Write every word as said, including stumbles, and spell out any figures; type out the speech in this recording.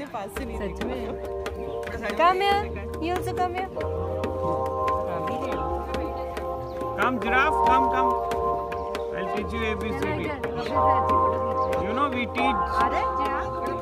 इतने पास से नहीं सच में come here you also come here come giraffe come come I'll teach you A B C D you know we teach अरे